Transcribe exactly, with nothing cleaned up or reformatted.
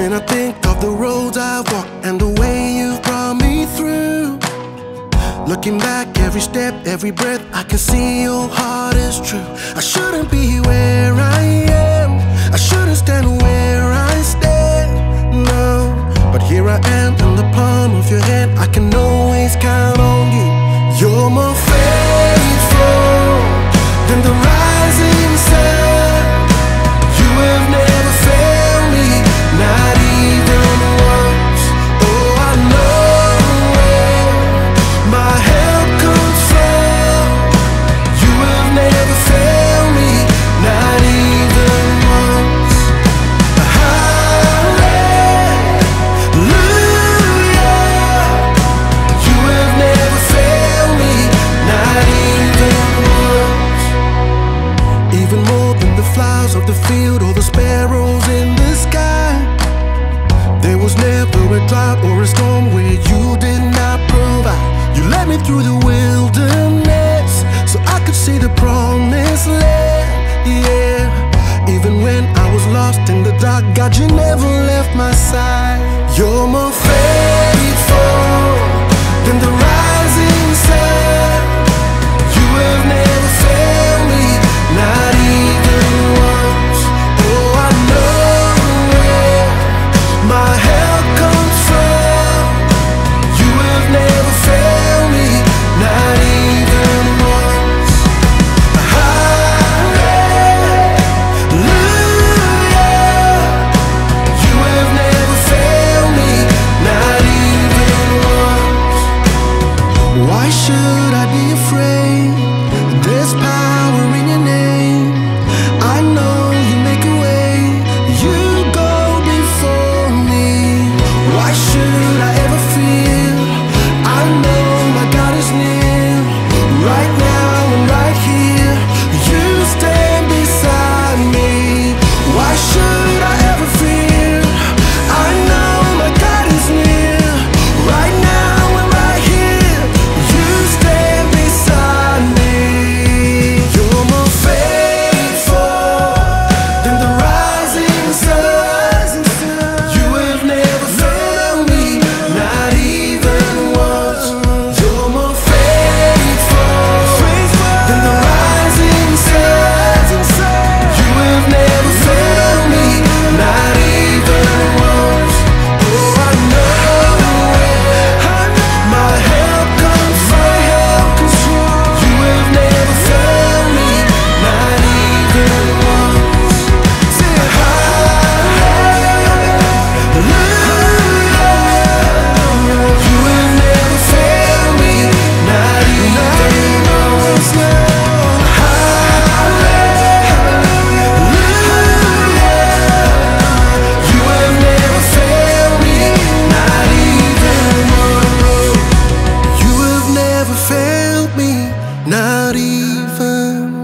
When I think of the roads I've walked and the way you've brought me through, looking back every step, every breath, I can see your heart is true. I shouldn't be where I am, I shouldn't stand where I stand, no. But here I am in the palm of your hand, I can always count on you. You're more faithful than the rising sun. You have never failed me, not even once. Oh, I know where my help comes from. You have never failed me, not even once. Hallelujah. You have never failed me, not even once. Even more than the flowers of the field or the sparrows in the sky, there was never a drought or a storm where you did not provide. You led me through the wilderness so I could see the promised land, yeah. Even when I was lost in the dark, God, you never left my side. You're more faithful than the rising sun. You have never failed me, not even once. Oh, I know where my help comes from. You have never failed me, not even once. Hallelujah. You have never failed me, not even once. Why should I be afraid? There's power in your name. I know you make a way, you go before me. Why should I ever fear? I know my God is near. Right now and right here, you stand beside me. Why should I ever fear? I know my God is near. Right now and right here, you stand beside me. You're more faithful than the rising sun. You have never failed me, not even once. You're more faithful than the rising sun. You have never failed me, not even once. Oh, I know where my help comes from. You have never failed me, not even once. Say hallelujah. You have never failed me, not even once. Hallelujah. You have never failed me, not even once. You have never failed me, not even